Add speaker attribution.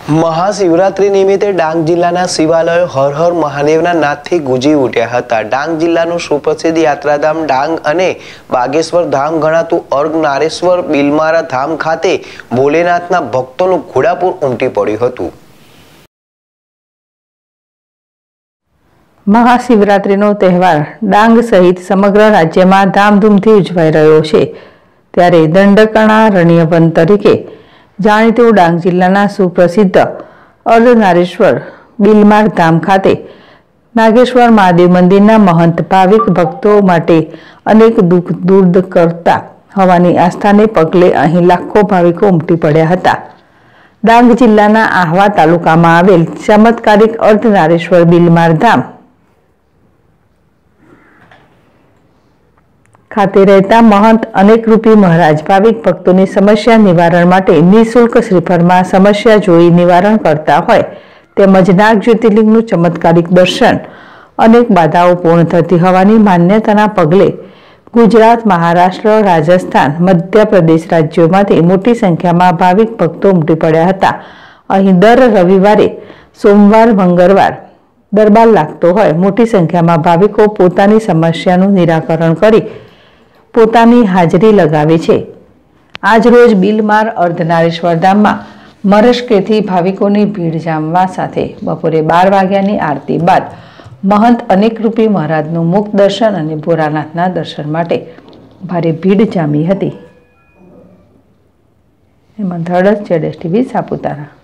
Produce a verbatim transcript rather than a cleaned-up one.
Speaker 1: મહાશિવરાત્રી નિમિત્તે ડાંગ જિલ્લાના શિવાલયો હર હર મહાદેવના નાદથી ગુંજી ઉઠ્યા હતા। ડાંગ જિલ્લાનું સુપ્રસિદ્ધ યાત્રાધામ ડાંગ અને બાગેશ્વર ધામ ગણાતું અર્ધનારેશ્વર બિલમારા ધામ ખાતે ભોલેનાથના ભક્તોનું ઘોડાપુર ઉમટી પડ્યું હતું।
Speaker 2: મહાશિવરાત્રીનો તહેવાર ડાંગ સહિત સમગ્ર રાજ્યમાં ધામધૂમથી ઉજવાઈ રહ્યો છે, ત્યારે દંડકણા રણ્યવન તરીકે જાણીતું ડાંગ જિલ્લાના સુપ્રસિદ્ધ અર્ધનારેશ્વર બિલમાર ધામ ખાતે નાગેશ્વર મહાદેવ મંદિરના મહંત ભાવિક ભક્તો માટે અનેક દુઃખ દૂર કરતા હોવાની આસ્થાને પગલે અહીં લાખો ભાવિકો ઉમટી પડ્યા હતા। ડાંગ જિલ્લાના આહવા તાલુકામાં આવેલ ચમત્કારિક અર્ધનારેશ્વર બિલમાર ધામ ખાતે રહેતા મહંત અનેકરૂપી મહારાજ ભાવિક ભક્તોની સમસ્યા નિવારણ માટે નિઃશુલ્ક શ્રીફળમાં સમસ્યા જોઈ નિવારણ કરતા હોય તેમજ નાગ જ્યોતિર્લિંગનું ચમત્કારિક દર્શન અનેક બાધાઓ પૂર્ણ થતી હોવાની માન્યતાના પગલે ગુજરાત, મહારાષ્ટ્ર, રાજસ્થાન, મધ્યપ્રદેશ રાજ્યોમાંથી મોટી સંખ્યામાં ભાવિક ભક્તો ઉમટી પડ્યા હતા। અહીં દર રવિવારે, સોમવાર, મંગળવાર દરબાર લાગતો હોય મોટી સંખ્યામાં ભાવિકો પોતાની સમસ્યાનું નિરાકરણ કરી પોતાની હાજરી લગાવે છે। આજ રોજ બિલમાર અર્ધનારેશ્વર ધામમાં મરસ્કેથી ભાવિકોની ભીડ જામવા સાથે બપોરે બાર વાગ્યાની આરતી બાદ મહંત અનેકરૂપી મહારાજનું મુખ દર્શન અને ભોળાનાથના દર્શન માટે ભારે ભીડ જામી હતી। હેમંત હળદ, જેડેશ ટીવી, સાપુતારા।